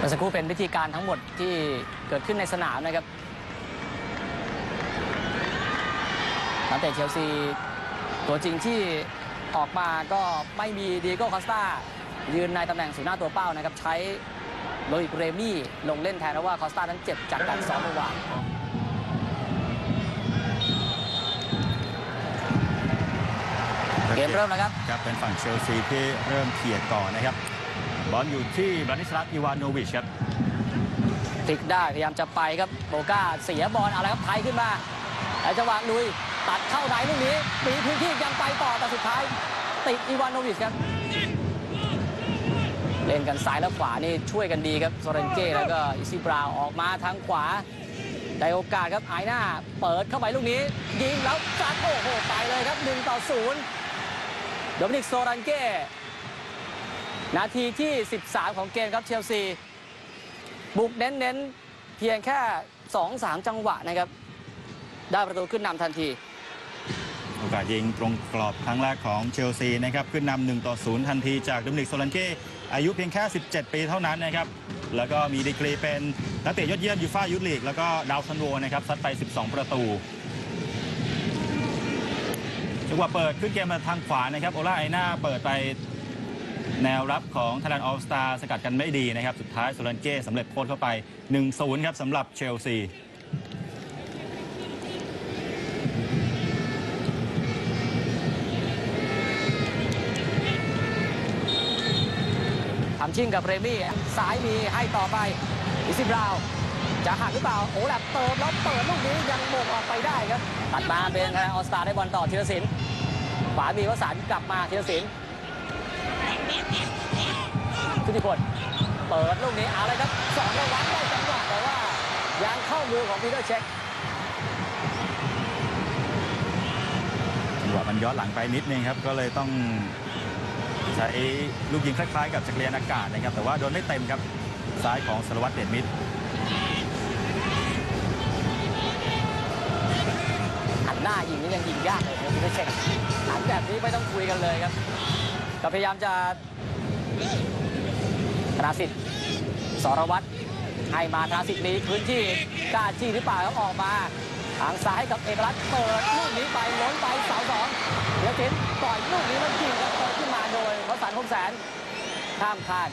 สักครู่เป็นวิธีการทั้งหมดที่เกิดขึ้นในสนามนะครับนักเตะเชลซีตัวจริงที่ออกมาก็ไม่มีดิโก้คอสตายืนในตำแหน่งศูนย์หน้าตัวเป้านะครับใช้โรอิกเรมี่ลงเล่นแทนเพราะว่าคอสตานั้นเจ็บจากการซ้อมเมื่อวานเกมเริ่มแล้วครับเป็นฝั่งเชลซีที่เริ่มเขี่ยก่อนนะครับบอลอยู่ที่บรานิสลาฟ อีวานโนวิชครับพลิกได้พยายามจะไปครับโบก้าเสียบอลอะไรครับไทยขึ้นมาแล้วจังหวะลุยตัดเข้าไหนลูกนี้มีพื้นที่ยังไปต่อแต่สุดท้ายติดอีวานโนวิชครับเล่นกันซ้ายและขวานี่ช่วยกันดีครับโซเรนเก้แล้วก็อิซิบราวออกมาทางขวาได้โอกาสครับไอหน้าเปิดเข้าไปลูกนี้ยิงแล้วซัดโอ้โหไปเลยครับ1-0โดมินิกโซเรนเก้นาทีที่13ของเกมครับเชลซีบุกเน้นเพียงแค่ 2-3 จังหวะนะครับได้ประตูขึ้นนำทันทีโอกาสยิงตรงกรอบครั้งแรกของเชลซีนะครับขึ้นนำ1-0ทันทีจากโดมินิกโซลันเก้อายุเพียงแค่17ปีเท่านั้นนะครับแล้วก็มีดีกรีเป็นนักเตะยอดเยี่ยมยูฟ่ายูทลีกแล้วก็ดาวซันโวนะครับซัดไป12ประตูจังหวะเปิดขึ้นเกมมาทางขวานะครับโอลาไอน่าเปิดไปแนวรับของไทยแลนด์ออลสตาร์สกัดกันไม่ดีนะครับสุดท้ายโซลันเก้สำเร็จโค้ดเข้าไป 1-0 ครับสำหรับเชลซีทำชิ่งกับเรมี่ซ้ายมีให้ต่อไปอิซิบราวจะหักหรือเปล่าโอ้แหลบเติมแล้วเปิดลูกนี้ยังโมงออกไปได้ครับตัดมาเป็นไทยแลนด์ออลสตาร์ได้บอลต่อธีรศิลป์ขวามีวสันต์กลับมาธีรศิลป์ชุติพลเปิดลูกนี้เอาเลยครับสองระวังได้จังหวะแต่ว่ายังเข้ามือของปีเตอร์เช็คจังหวะมันย้อนหลังไปนิดนึงครับก็เลยต้องใช้ลูกยิงคล้ายๆกับจักรยานอากาศนะครับแต่ว่าโดนไม่เต็มครับซ้ายของสรวัตรเดชมิตรหันหน้ายิงนี่ยังยิงยากเลยครับปีเตอร์เช็คหันแบบนี้ไม่ต้องคุยกันเลยครับก็พยายามจะธนาสิทธิ์สรวัตรให้มาธนาสิทธิ์มีพื้นที่กล้าจี้หรือเปล่าครับออกมาทางซ้ายกับเอกลักษณ์เปิดลูกนี้ไปล้นไปเสาสองเดี๋ยวเจนปล่อยลูกนี้แล้วยิงครับเปิดขึ้นมาโดยวสันต์ คมแสนข้ามคาน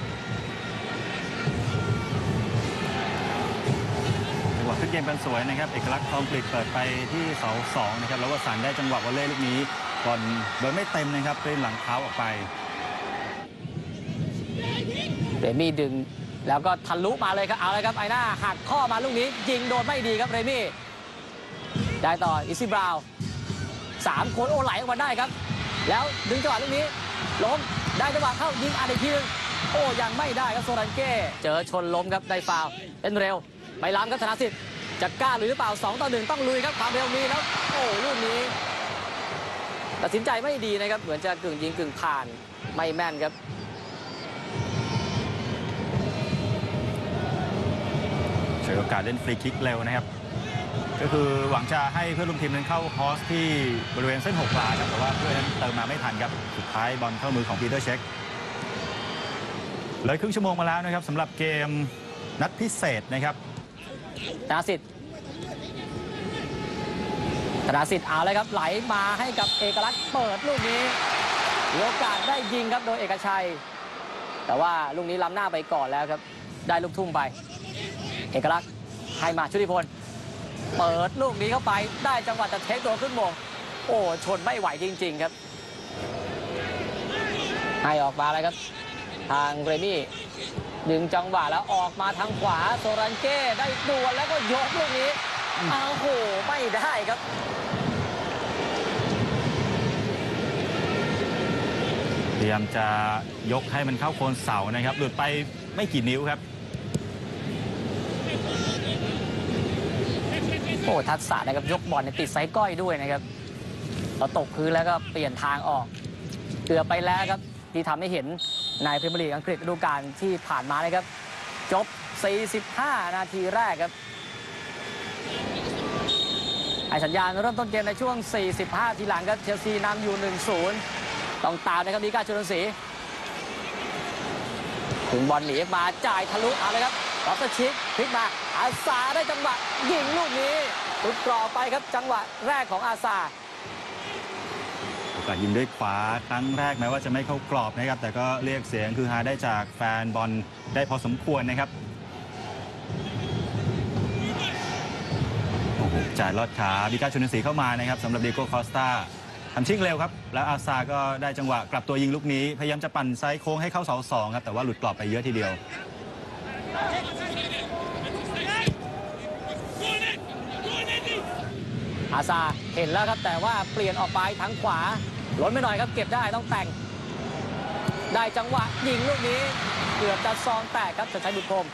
จังหวะขึ้นเกมกันสวยนะครับเอกลักษณ์ทองกฤษเปิดไปที่เสาสองนะครับแล้ววสันต์ได้จังหวะวอลเลย์ลูกนี้บอลโดยไม่เต็มนะครับเป็นหลังเท้าออกไปเรมี่ดึงแล้วก็ทะลุมาเลยครับเอาเลยครับไอหน้าหักข้อมาลูกนี้ยิงโดนไม่ดีครับเรมี่ได้ต่ออิซิบราว3คนโอไหลออกมาได้ครับแล้วดึงจังหวะลูกนี้ล้มได้จังหวะเข้ายิงอัดอีกทีนึงโอ้ยังไม่ได้ครับโซรันเก้เจอชนล้มครับได้ฟาวล์เล่นเร็วไม่ล้ำครับธนาสิทธิ์จะกล้าหรือเปล่า2-1ต้องลุยครับความเร็วมีแล้วโอ้ลูกนี้ตัดสินใจไม่ดีนะครับเหมือนจะกึ่งยิงกึ่งผ่านไม่แม่นครับใช้โอกาสเล่นฟรีคิกเร็วนะครับก็คือหวังจะให้เพื่อนร่วมทีมนั้นเข้าคอสที่บริเวณเส้น6 กลางครับแต่ว่าเพื่อนนั้นเติมมาไม่ทันครับสุดท้ายบอลเข้ามือของปีเตอร์เช็คเลยครึ่งชั่วโมงมาแล้วนะครับสำหรับเกมนัดพิเศษนะครับธนาสิทธิ์เอาเลยครับไหลมาให้กับเอกลักษณ์เปิดลูกนี้มีโอกาสได้ยิงครับโดยเอกชัยแต่ว่าลูกนี้ล้ำหน้าไปก่อนแล้วครับได้ลูกทุ่มไปเอกลักษณ์ให้มาชุติพลเปิดลูกนี้เข้าไปได้จังหวะจะเทคตัวขึ้นมงโอ้ชนไม่ไหวจริงๆครับให้ออกมาเลยครับทางเรมี่ดึงจังหวะแล้วออกมาทางขวาโซรันเก้ได้ดวลแล้วก็ยกลูกนี้โอ้โหไม่ได้ครับพยายามจะยกให้มันเข้าโคนเสานะครับหลุดไปไม่กี่นิ้วครับโอ้ทักษะนะครับยกบอลติดไซก้อยด้วยนะครับเราตกพื้นแล้วก็เปลี่ยนทางออกเกือบไปแล้วครับที่ทำให้เห็นในพรีเมียร์ลีกอังกฤษฤดูกาลที่ผ่านมานะครับจบ45 นาทีแรกครับให้สัญญาณเริ่มต้นเกมในช่วง45ทีหลังครับเชลซีนำอยู่ 1-0 ต้องตามนะครับดีก้าชลศรีถึงบอลหนีมาจ่ายทะลุเอาเลยครับลอฟเตอร์ชิกพลิกมาอาซาได้จังหวะยิงลูกนี้หลุดกรอบไปครับจังหวะแรกของอาซาโอกาสยิงด้วยขวาครั้งแรกแม้ว่าจะไม่เข้ากรอบนะครับแต่ก็เรียกเสียงคือฮาได้จากแฟนบอลได้พอสมควรนะครับโอ้โหจ่ายลอดขาบิก้าชุนศรีเข้ามานะครับสำหรับเดียโก้คอสตาทำชิ่งเร็วครับแล้วอาซาก็ได้จังหวะกลับตัวยิงลูกนี้พยายามจะปั่นไซด์โค้งให้เข้าเสาสองครับแต่ว่าหลุดกรอบไปเยอะทีเดียวอาซาเห็นแล้วครับแต่ว่าเปลี่ยนออกไปทางขวาล้นไปหน่อยครับเก็บได้ต้องแต่งได้จังหวะยิงลูกนี้เกือบจะซองแตกครับจะใช้บุญพรม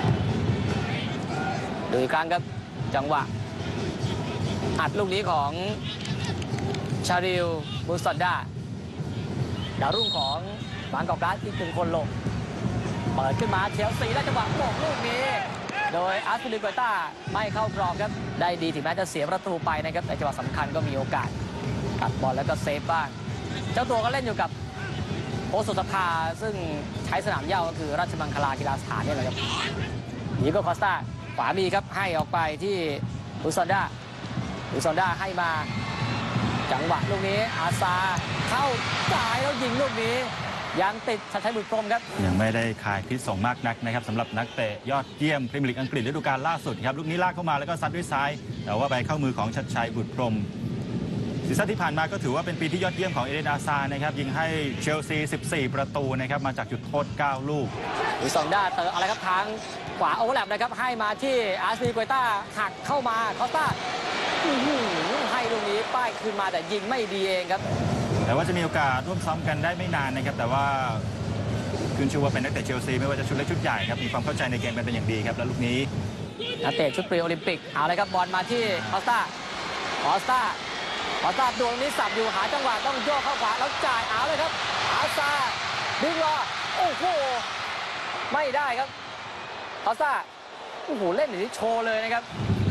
ดูอีกครั้งครับจังหวะอัดลูกนี้ของชาริลบูสตดาดาวรุ่งของบางกอกกราสอีกหนึ่งคนลงเปิดขึ้นมาเชลซีได้จังหวะโป่งลูกนี้โดยอาร์ฟิลิเกต้าไม่เข้ากรอบครับได้ดีถึงแม้จะเสียประตูไปนะครับในจังหวะสำคัญก็มีโอกาสตัดบอลแล้วก็เซฟบ้างเจ้าตัวก็เล่นอยู่กับโอสุสภาซึ่งใช้สนามเหย้าก็คือราชมังคลากีฬาสถานนี่แหละครับดีโก้คอสตาขวามีครับให้ออกไปที่อุซอนด้าให้มาจังหวะลูกนี้อาซาเข้าจ่ายแล้วยิงลูกนี้ยังติดชัดชัยบุตรพรหมครับยังไม่ได้ขายพิษส่งมากนักนะครับสำหรับนักเตะยอดเยี่ยมพรีเมียร์ลีกอังกฤษฤดูกาลล่าสุดครับลูกนี้ลากเข้ามาแล้วก็ซัดด้วยซ้ายแต่ว่าไปเข้ามือของชัดชัยบุตรพรหมซีซั่นที่ผ่านมาก็ถือว่าเป็นปีที่ยอดเยี่ยมของเอเดน อาซานะครับยิงให้เชลซี14ประตูนะครับมาจากจุดโทษ9ลูกอุซอนด้าเตะอะไรครับทางขวาโอเวอร์แลปนะครับให้มาที่อาร์ซิลิเกต้าหักเข้ามาคอสตาให้ลูกนี้ป้ายคืนมาแต่ยิงไม่ดีเองครับแต่ว่าจะมีโอกาสร่วมซ้อมกันได้ไม่นานนะครับแต่ว่าขึ้นชื่อว่าเป็นนักเตะเชลซีไม่ว่าจะชุดเล็กชุดใหญ่ครับมีความเข้าใจในเกมกันเป็นอย่างดีครับแล้วลูกนี้นักเตะชุดปรีโอลิมปิกเอาเลยครับบอลมาที่คอสตาดวงนี้สับอยู่หาจังหวะต้องโยกเข้าขวาแล้วจ่ายเอาเลยครับอาซาดึงรอโอ้โหไม่ได้ครับคอสตาโอ้โหเล่นอย่างนี้โชว์เลยนะครับ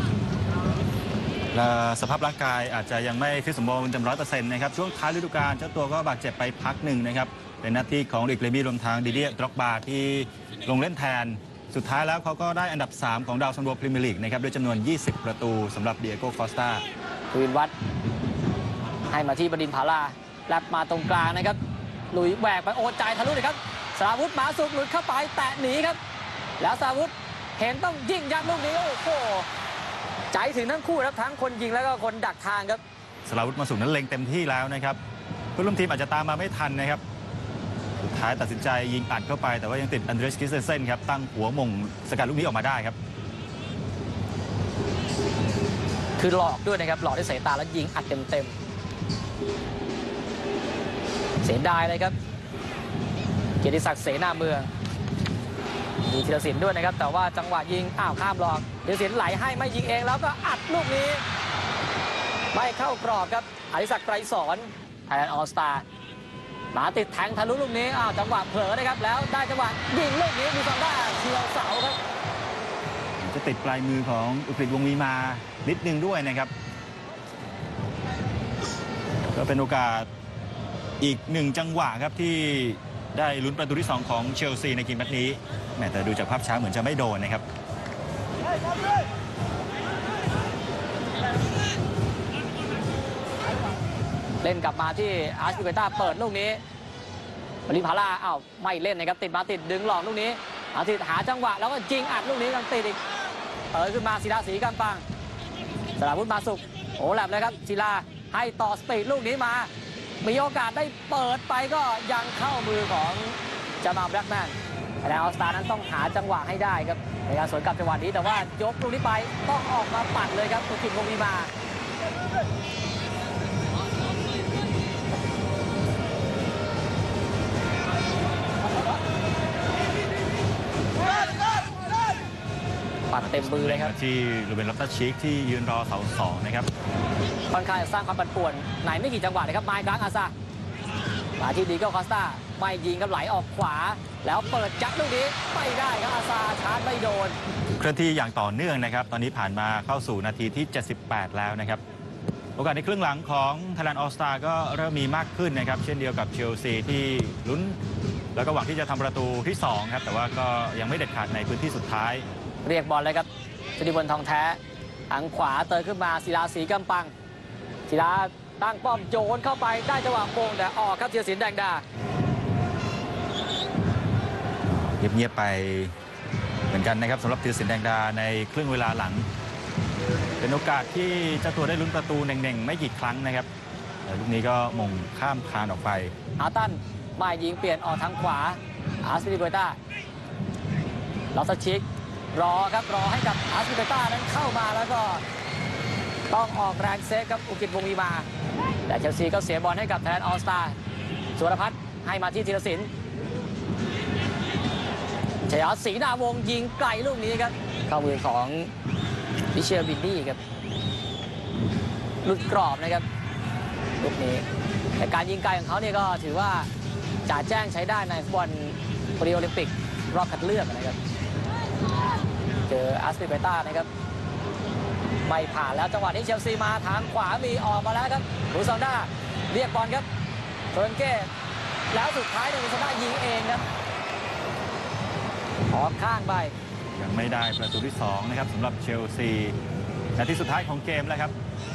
สภาพร่างกายอาจจะยังไม่ฟิตสมบูรณ์เต็ม100%นะครับช่วงท้ายฤดูกาลเจ้าตัวก็บาดเจ็บไปพักหนึ่งนะครับเป็นหน้าที่ของริกเลมี่รวมทางดิเดียดร็อกบาที่ลงเล่นแทนสุดท้ายแล้วเขาก็ได้อันดับ3ของดาวซันโวพรีเมียร์ลีกนะครับด้วยจำนวน20ประตูสำหรับเดียโก้คอสตาวินวัดให้มาที่บดินผาลาแลบมาตรงกลางนะครับหลุยแหวกไปโอจ่ายทะลุเลยครับสราวุธมาสุกหลุดเข้าไปแตะหนีครับแล้วสราวุธเห็นต้องยิงยัดลูกนี้โอ้โหใจถึงทั้งคู่ครับทั้งคนยิงแล้วก็คนดักทางครับสราวุธมาสุกนั้นเล็งเต็มที่แล้วนะครับเพื่อนร่วมทีมอาจจะตามมาไม่ทันนะครับสุดท้ายตัดสินใจยิงอัดเข้าไปแต่ว่ายังติดอันเดรสคิสเซนครับตั้งหัวมงสกัดลูกนี้ออกมาได้ครับคือหลอกด้วยนะครับหลอกด้วยสายตาแล้วยิงอัดเต็มเสียดายเลยครับเกียรติศักดิ์เสนาเมืองมีธีรศิลป์ด้วยนะครับแต่ว่าจังหวะยิงข้ามหลอกธีรศิลป์ไหลให้ไม่ยิงเองแล้วก็อัดลูกนี้ไม่เข้ากรอบครับอดิศักดิ์ไกรสอนไทยแลนด์ออลสตาร์มาติดแทงทะลุลูกนี้จังหวะเผลอนะครับแล้วได้จังหวะยิงลูกนี้มีซอนด้าเฉียวเสาครับจะติดปลายมือของอุกฤษวงศ์มีมานิดนึงด้วยนะครับก็เป็นโอกาสอีก1จังหวะครับที่ได้ลุ้นประตูที่2ของเชลซีในเกมนัดนี้แต่ดูจากภาพช้าเหมือนจะไม่โดนนะครับเล่นกลับมาที่อาร์ซิลิเกต้าเปิดลูกนี้บริพาร่าไม่เล่นนะครับติดมาติดดึงหลอกลูกนี้อาทิตย์หาจังหวะแล้วก็ยิงอัดลูกนี้กันติดอีกขึ้นมาศิลาศรีกำปังสราวุธมาสุกโอ้แหลมเลยครับศิลาให้ต่อสปีดลูกนี้มามีโอกาสได้เปิดไปก็ยังเข้ามือของจามาล แบล็กแมนแต่ออลสตาร์นั้นต้องหาจังหวะให้ได้ครับในการสวนกลับจังหวะนี้แต่ว่ายกลูกนี้ไปต้องออกมาปัดเลยครับอุกินวงศ์มีมาปัดเต็มมือเลยครับที่รูเบน ลอฟตัสชีคที่ยืนรอเสา2นะครับค่อนข้างจะสร้างความปั่นป่วนไหนไม่กี่จังหวะเลยครับไมค์กลางอาซามาที่ดีโก้คอสตาไม่ยิงครับไหลออกขวาแล้วเปิดจัดลูกนี้ไม่ได้ครับอาซาชาร์จไม่โดนเคลื่อนที่อย่างต่อเนื่องนะครับตอนนี้ผ่านมาเข้าสู่นาทีที่78แล้วนะครับโอกาสในครึ่งหลังของไทยแลนด์ออลสตาร์ก็เริ่มมีมากขึ้นนะครับเช่นเดียวกับเชลซีที่ลุ้นแล้วก็หวังที่จะทำประตูที่2ครับแต่ว่าก็ยังไม่เด็ดขาดในพื้นที่สุดท้ายเรียกบอลเลยครับชนิพนธ์ทองแท้ทางขวาเติมขึ้นมาศิลาศรีกำปังศิลาตั้งป้อมโยนเข้าไปได้จังหวะโป่งแต่ออกครับธีรศิลป์แดงดาเงียบๆไปเหมือนกันนะครับสำหรับธีรศิลป์แดงดาในครึ่งเวลาหลังเป็นโอกาสที่เจ้าตัวได้ลุ้นประตูเน่งๆไม่กี่ครั้งนะครับแต่ลูกนี้ก็มงข้ามคานออกไปอาตันไม่ยิงเปลี่ยนออกทางขวาอาร์สปิลิโกต้าลอสชิกรอครับรอให้กับอาร์สปิลิโกต้านั้นเข้ามาแล้วก็ต้องออกแรงเซฟครับอุกิตวงศ์มีมาแต่เชลซีก็เสียบอลให้กับแทนออลสตาร์สุวรรณพัฒน์ให้มาที่ธีรศิลป์ชยาศรีนาวงศ์ยิงไกลลูกนี้ครับเข้ามือของมิเชลบินนี่ครับหลุดกรอบนะครับลูกนี้แต่การยิงไกลของเขาเนี่ยก็ถือว่าจ่าแจ้งใช้ได้ในฟุตบอลโอลิมปิกรอบคัดเลือกนะครับเจออาร์สปิเปต้านะครับไม่ผ่านแล้วจังหวะนี้เชลซีมาทางขวามีออกมาแล้วครับลูซอนด้าเรียกบอลครับโซนเก้แล้วสุดท้ายลูซอนด้ายิงเองครับออกข้างไปยังไม่ได้ประตูที่2นะครับสำหรับเชลซีนาทีสุดท้ายของเกมแล้วครับ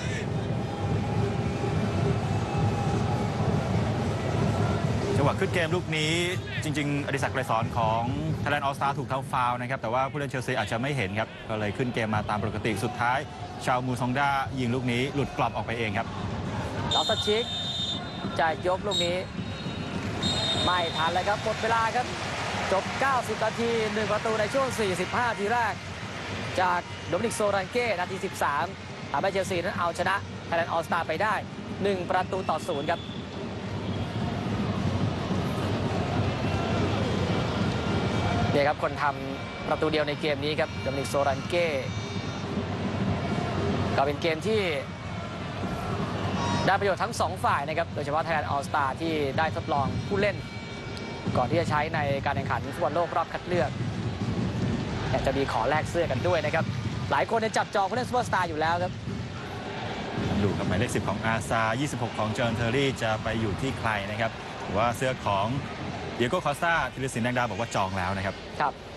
จังหวะขึ้นเกมลูกนี้จริงๆอดิศักดิ์ไกรสอนของไทยแลนด์ออลสตาร์ถูกทำฟาวล์นะครับแต่ว่าผู้เล่นเชลซีอาจจะไม่เห็นครับก็เลยขึ้นเกมมาตามปกติสุดท้ายชาวมูซองดายิงลูกนี้หลุดกรอบออกไปเองครับลอสชิกจะยกลูกนี้ไม่ทันเลยครับหมดเวลาครับจบ90นาที1ประตูในช่วง45ทีแรกจากโดมินิกโซรันเก้นาที13ทำให้เชลซีนั้นเอาชนะไทยแลนด์ออลสตาร์ไปได้1ประตูต่อ0ครับเนี่ยครับคนทำประตูเดียวในเกมนี้ครับโดมินิกโซรันเก้ก็เป็นเกมที่ได้ประโยชน์ทั้ง2ฝ่ายนะครับโดยเฉพาะไทยแลนด์ออลสตาร์ที่ได้ทดลองผู้เล่นก่อนที่จะใช้ในการแข่งขันฟุตบอลโลกรอบคัดเลือกแต่จะมีขอแลกเสื้อกันด้วยนะครับหลายคนจับจองผู้เล่นซูเปอร์สตาร์อยู่แล้วครับดูกับหมายเลข10ของอาซา26ของเจอร์นเทอรี่จะไปอยู่ที่ใครนะครับหรือว่าเสื้อของเดียโก้คอสตาธีรศิลป์แดงดาบอกว่าจองแล้วนะครับครับ